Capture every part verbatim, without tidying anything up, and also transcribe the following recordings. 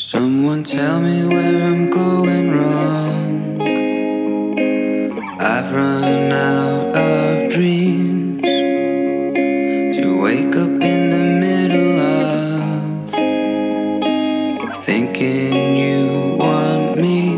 Someone tell me where I'm going wrong. I've run out of dreams to wake up in the middle of thinking you want me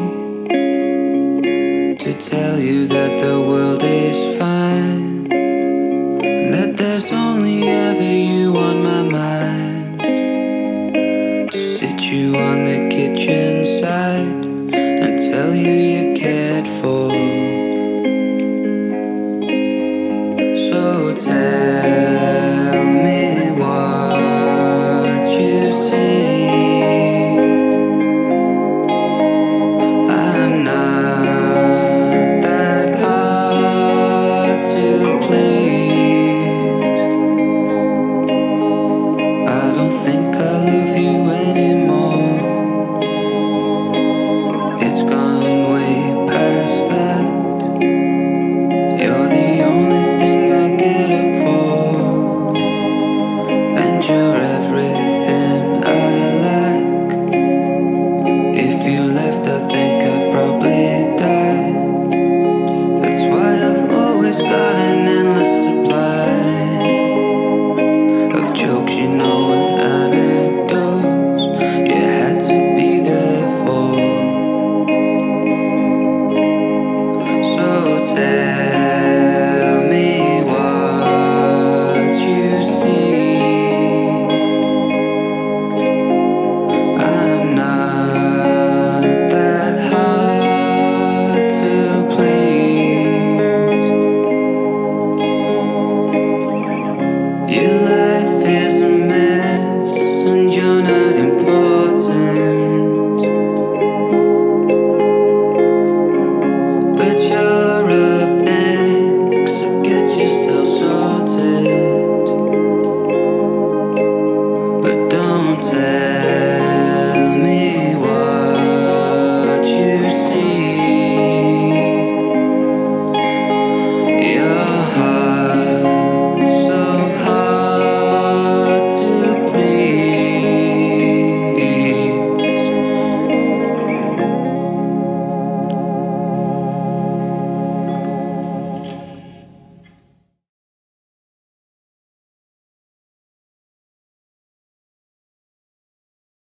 to tell you that the world is fine and that there's only ever you on my mind. To sit you on the kitchen side and tell you you're cared for. So tell